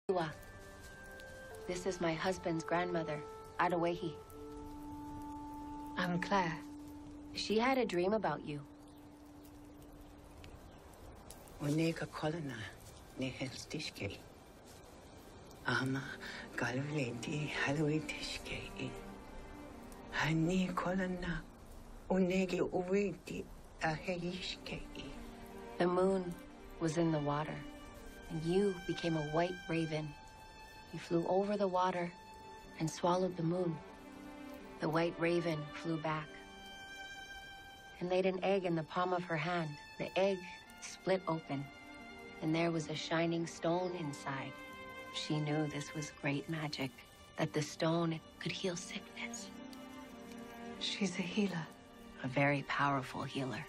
This is my husband's grandmother, Adawehi. I'm Claire. She had a dream about you. Onega kolana nehelstishke. Ama galventi halwetishke. Hani kolana onegi uwenti aheyishke. The moon was in the water, and you became a white raven. You flew over the water and swallowed the moon. The white raven flew back and laid an egg in the palm of her hand. The egg split open, and there was a shining stone inside. She knew this was great magic, that the stone could heal sickness. She's a healer. A very powerful healer.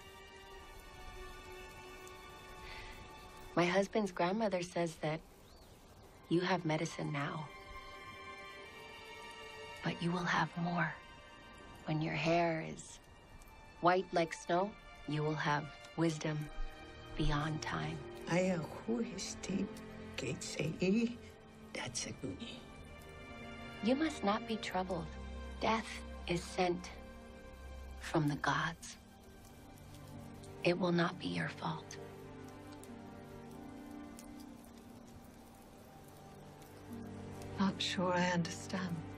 My husband's grandmother says that you have medicine now, but you will have more. When your hair is white like snow, you will have wisdom beyond time. Aya huisti gatesei. That's a good. You must not be troubled. Death is sent from the gods. It will not be your fault. Not sure I understand.